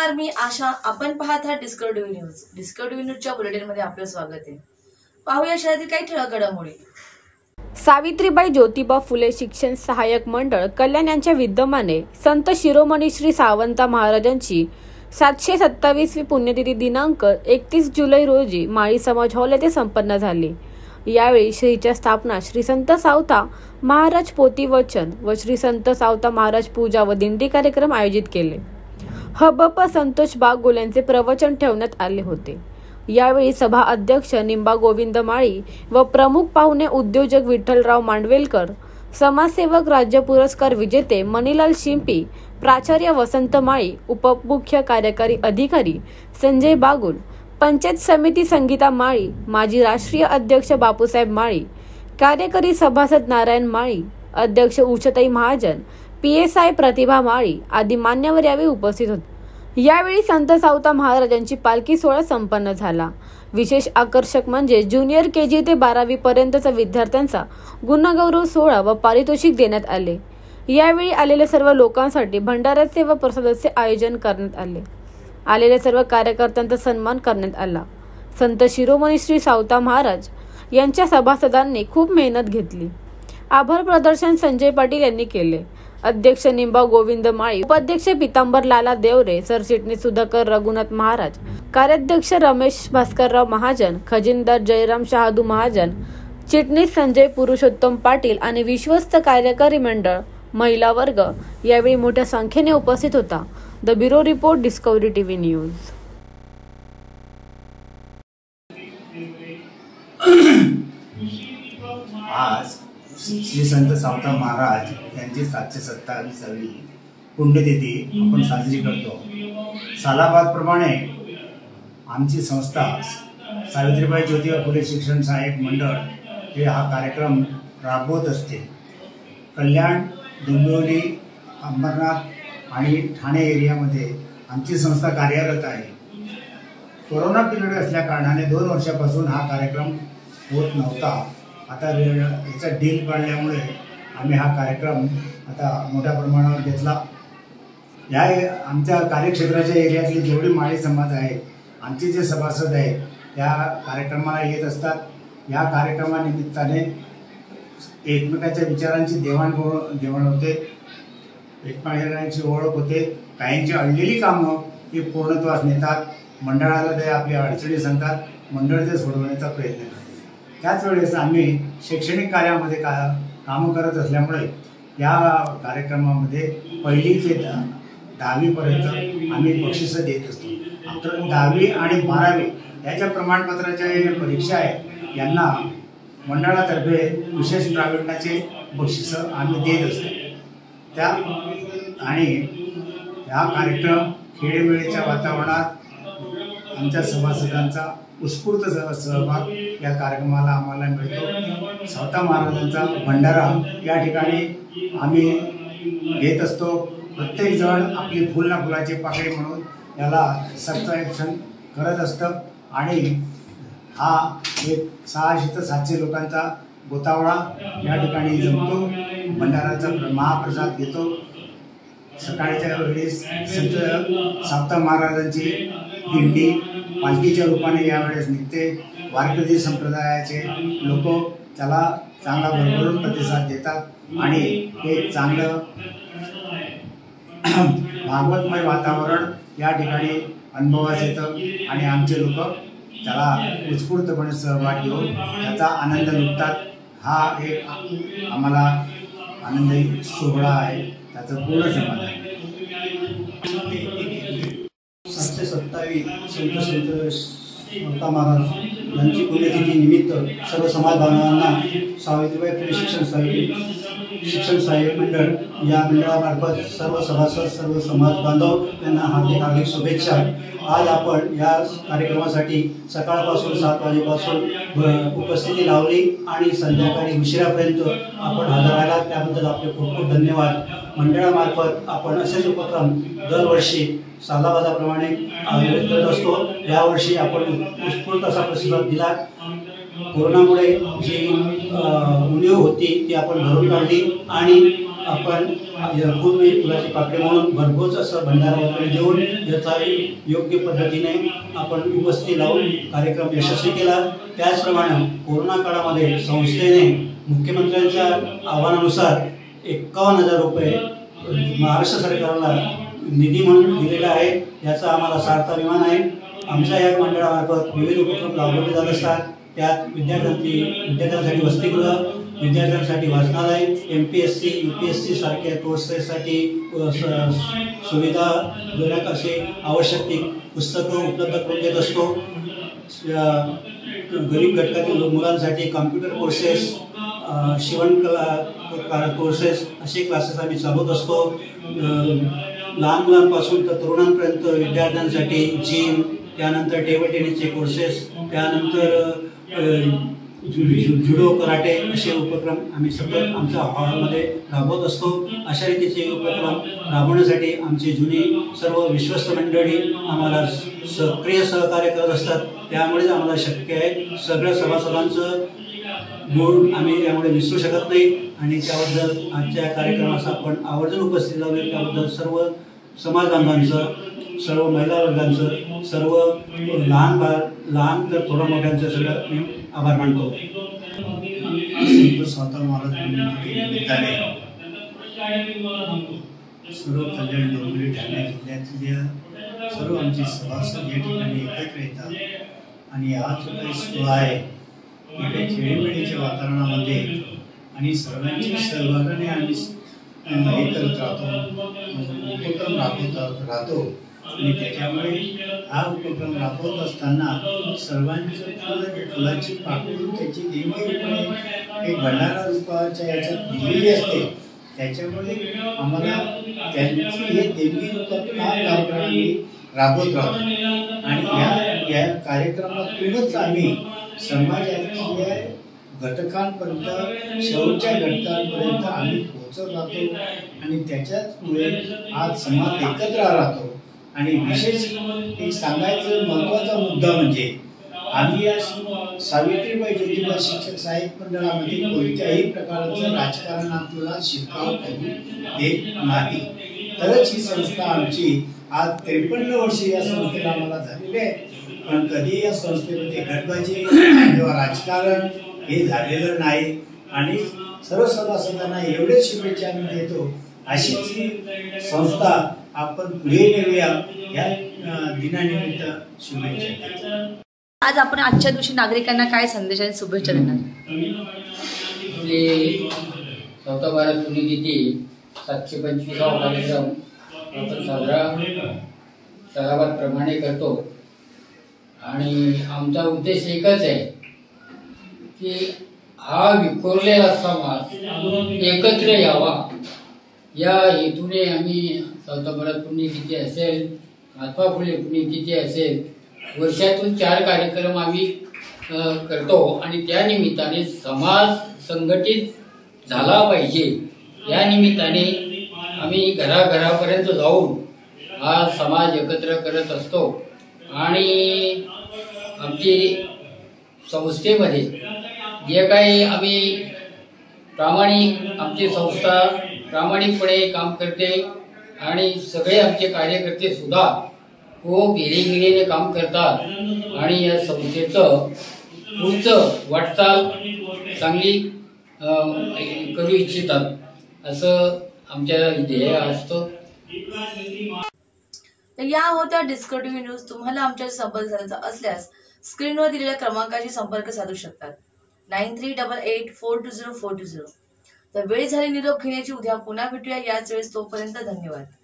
नमस्कार, मी आशा. आपण पाहत आहात डिस्कवरी न्यूज. डिस्कवरी न्यूजच्या बुलेटिनमध्ये आपलं स्वागत आहे. पाहूया शहरातील काही ठळक घडामोडी. सावित्रीबाई ज्योतिबा फुले शिक्षण सहाय्यक मंडळ कल्याण यांच्या विद्यमाने संत शिरोमणी श्री सावंत महाराजांची 727वी पुण्यतिथी दिनांक 31 जुलै रोजी माळी समाज हॉल येथे संपन्न झाली. यावेळी श्रीच्या स्थापना श्री संत सावता महाराज पोथी वचन व श्री संत सावता महाराज पूजा व दिंडी कार्यक्रम आयोजित केले. हबप संतोष बागुल यांचे प्रवचन ठेवण्यात आले होते. यावेळी सभा अध्यक्ष निंबा गोविंद माळी व प्रमुख पाहुणे उद्योजक विठ्ठलराव मांडवेलकर, समाजसेवक राज्य पुरस्कार विजेते मणिलाल शिंपी, प्राचार्य वसंत माळी, उपमुख्य कार्यकारी अधिकारी संजय बागुल, पंचायत समिती संगीता माळी, माजी राष्ट्रीय अध्यक्ष बापूसाहेब माळी, कार्यकारी सभासद नारायण माळी, अध्यक्ष उषाताई महाजन, PSI प्रतिभा माळी आदी मान्यवर यावेळी उपस्थित होते. यावेळी संत सावता महाराजांची पालखी सोहळा संपन्न झाला. विशेष आकर्षक म्हणजे ज्युनियर KG ते 12वी पर्यंतचा विद्यार्थ्यांचा गुणगौरव सोहळा व पारितोषिक देण्यात आले. यावेळी आलेल्या सर्व लोकांसाठी भंडाऱ्याचे व प्रसादाचे आयोजन करण्यात आले. आलेल्या सर्व कार्यकर्त्यांचा सन्मान करण्यात आला. संत शिरोमणी श्री सावता महाराज यांच्या सभासदांनी खूप मेहनत घेतली. आभार प्रदर्शन संजय पाटील यांनी केले. अध्यक्ष निंबा गोविंद माळी, उपाध्यक्ष पितांबर लाला देवरे, सरचिटणीस सुधाकर रघुनाथ महाराज, कार्याध्यक्ष रमेश भास्करराव महाजन, खजिनदार जयराम शहादू महाजन, चिटणीस संजय पुरुषोत्तम पाटील आणि विश्वस्त कार्यकारी मंडळ महिला वर्ग यावेळी मोठ्या संख्येने उपस्थित होता. The bureau report, discovery TV news. आज श्री संत सावता महाराज यांची 727वी पुण्यतिथी आपण साजरी करतो. सालाबादप्रमाणे आमची संस्था सावित्रीबाई ज्योतिबा फुले शिक्षण सहाय्यक मंडळ हे हा कार्यक्रम राबवत असते. कल्याण, डोंबिवली, अंबरनाथ आणि ठाणे एरियामध्ये आमची संस्था कार्यरत आहे. कोरोना पिरियड असल्या कारणाने 2 वर्षापासून हा कार्यक्रम होत नव्हता. आता याचा डील काढल्यामुळे आम्ही हा कार्यक्रम आता मोठ्या प्रमाणावर घेतला. या आमच्या कार्यक्षेत्राच्या एरियातली जेवढी माळी समाज आहे, आमचे जे सभासद आहेत त्या कार्यक्रमाला येत असतात. या कार्यक्रमानिमित्ताने एकमेकांच्या विचारांची देवाणघेवाण होते, एकमेकांची ओळख होते. काहींची अडलेली कामं ही पूर्णत्वास नेतात. मंडळाला ते आपल्या अडचणी सांगतात, मंडळ ते सोडवण्याचा प्रयत्न करतात. त्याच वेळेस आम्ही शैक्षणिक कार्यामध्ये कामं करत असल्यामुळे या कार्यक्रमामध्ये 1ली ते 10वीपर्यंत आम्ही बक्षिसं देत असतो. तर 10वी आणि 12वी याच्या प्रमाणपत्राच्या परीक्षा आहेत, यांना मंडळातर्फे विशेष प्रावीण्याचे बक्षिसं आम्ही देत असतो. आणि हा कार्यक्रम खेळीमेळीच्या वातावरणात आमच्या सभासदांचा उत्स्फूर्त सहभाग या कार्यक्रमाला आम्हाला मिळतो. सावता महाराजांचा भंडारा या ठिकाणी आम्ही घेत असतो. प्रत्येक जण आपली फुल ना फुलाची पाकळी म्हणून याला सबस्क्रिप्शन करत असतं. आणि हा एक 600 ते 700 लोकांचा गोतावळा या ठिकाणी जमतो. भंडाराचा महाप्रसाद घेतो. सकाळच्या वेळेस संत सावता महाराजांची दिंडी पालखीच्या रूपाने यावेळेस निघते. वारकरी संप्रदायाचे लोक त्याला चांगला भरभरून प्रतिसाद देतात आणि एक चांगलं भागवतमय वातावरण या ठिकाणी अनुभवास येतं आणि आमचे लोक त्याला उत्स्फूर्तपणे सहभाग घेऊन त्याचा आनंद लुटतात. हा एक आम्हाला आनंदी सोहळा आहे, त्याचं पूर्ण समाधान आहे. 727वी संत सावता महाराज यांची पुण्यतिथी निमित्त सर्व समाज बांधवांना सावित्रीबाई फुले शिक्षण सहाय्यक मंडळ या मंडळामार्फत सर्व सभासद, सर्व समाज बांधव यांना हार्दिक शुभेच्छा. आज आपण या कार्यक्रमासाठी सकाळपासून 7 वाजेपासून उपस्थिती लावली आणि संध्याकाळी उशिरापर्यंत आपण हजर राहिला, त्याबद्दल आपले खूप खूप धन्यवाद. मंडळामार्फत आपण असेच उपक्रम दरवर्षी सालाबादाप्रमाणे आयोजित करत असतो. यावर्षी आपण उत्स्फूर्त असा प्रतिसाद दिला. कोरोनामुळे जी उणीव होती ती आपण भरून काढली आणि आपण पूर्ण फुलाची पाकळी म्हणून भरघोस असं भंडारा वगैरे देऊन याचा योग्य पद्धतीने आपण उपस्थिती लावून कार्यक्रम यशस्वी केला। त्याचप्रमाणे कोरोना काळामध्ये संस्थेने मुख्यमंत्र्यांच्या आव्हानानुसार 51,000 रुपये महाराष्ट्र सरकारला निधी म्हणून दिलेला आहे। याचा आम्हाला सार्थ अभिमान आहे। आमच्या या मंडळामार्फत विविध उपक्रम राबवले जात असतात। त्यात विद्यार्थ्यांसाठी वसतिगृह, विद्यार्थ्यांसाठी वाचनालय, MPSC UPSC सारख्या कोर्सेससाठी सुविधा देण्यात असे आवश्यक ती पुस्तकं उपलब्ध करून देत असतो। गरीब घटकातील मुलांसाठी कॉम्प्युटर कोर्सेस, शिवणकला कोर्सेस असे क्लासेस आम्ही चालवत असतो। लहान मुलांपासून तर तरुणांपर्यंत विद्यार्थ्यांसाठी जिम, त्यानंतर टेबल टेनिसचे कोर्सेस, त्यानंतर जुडो, कराटे असे उपक्रम आम्ही सतत आमच्या हॉलमध्ये राबवत असतो। अशा रीतीचे उपक्रम राबवण्यासाठी आमची जुनी सर्व विश्वस्त मंडळी आम्हाला सक्रिय सहकार्य करत असतात। त्यामुळे आम्हाला शक्य आहे। सगळ्या सभासदांचं गुण आम्ही यामुळे विसरू शकत नाही आणि त्याबद्दल आजच्या कार्यक्रमास आपण आवर्जून उपस्थित झालो त्याबद्दल सर्व समाज बांधवांचं, सर्व महिला वर्गांचं, सर्व लहान तर थोडं मोठ्यांचं सगळं मी आभार मानतो। संत स्वातंत्र्य महाराज निमित्ताने सर्व कल्याण डोंबिवली ठाणे जिल्ह्यातल्या सर्व आमचे सभासद या ठिकाणी एकत्र येतात आणि आज जो काही सोहळा आहे इथे खेळीमेळीच्या वातावरणामध्ये आणि सर्वांच्या सहभागाने आम्ही हे करत राहतो, उपक्रम राहतो आणि त्याच्यामुळे हा उपक्रम राबवत असताना सर्वांचं फुलाची पाकळी त्याची देणगी रूपाने एक भंडारा रूपाच्या याच्यात दिलेली असते। त्याच्यामुळे आम्हाला त्यांची हे देणगी रूपातून हा कार्यक्रम आम्ही राबवत राहतो आणि या कार्यक्रमातूनच आम्ही समाजातल्या घटकांपर्यंत, शेवटच्या घटकांपर्यंत आम्ही पोहोचत राहतो आणि त्याच्यामुळे आज समाज एकत्र राहतो। आणि विशेष एक सांगायचं महत्त्वाचा मुद्दा म्हणजे आम्ही या सावित्रीबाई ज्योतिबा शिक्षक सहाय्यक मंडळामध्ये कोणत्याही प्रकारचं राजकारण आपल्याला शिरकाव करू देत नाही। तरच ही संस्था आमची आज 53 वर्ष या संस्थेला आम्हाला झालेले आहे, पण कधी या संस्थेमध्ये गटबाजी किंवा राजकारण हे झालेलं नाही आणि सर्व सभासदांना एवढेच शुभेच्छा आम्ही देतो। अशीच ही संस्था आपण पुढे नेऊया या दिनानिमित्त शुभेच्छा देतो। आज आपण आजच्या दिवशी नागरिकांना काय संदेश आणि शुभेच्छा देणार? आपले चौथा भारत पुण्यतिथी 725वा कार्यक्रम आपण साजरा सरावाप्रमाणे करतो आणि आमचा उद्देश एकच आहे की हा विखुरलेला समाज एकत्र यावा। या हेतूने आम्ही चौथा भारत पुण्यतिथी असेल, महात्मा फुले पुण्यतिथी असेल, वर्षातून 4 कार्यक्रम आम्ही करतो आणि त्या निमित्ताने समाज संघटित झाला पाहिजे या निमित्ताने आम्ही घराघरापर्यंत जाऊन हा समाज एकत्र करत असतो आणि आमची संस्थेमध्ये जे काही आम्ही आमची संस्था प्रामाणिकपणे काम करते आणि सगळे आमचे कार्यकर्ते सुद्धा खूप हिरीगिरीने काम करतात आणि या संस्थेचं पुढचं वाटचाल चांगली करू इच्छितात असं आमच्या ध्येय असतं। या होत्या डिस्कवर टीव्ही न्यूज। तुम्हाला आमच्याशी संपर्क साधायचा असल्यास स्क्रीनवर दिलेल्या क्रमांकाशी संपर्क साधू शकतात 9388420420। तर वेळ झाली निरोप घेण्याची। उद्या पुन्हा भेटूया याच वेळेस। तोपर्यंत धन्यवाद।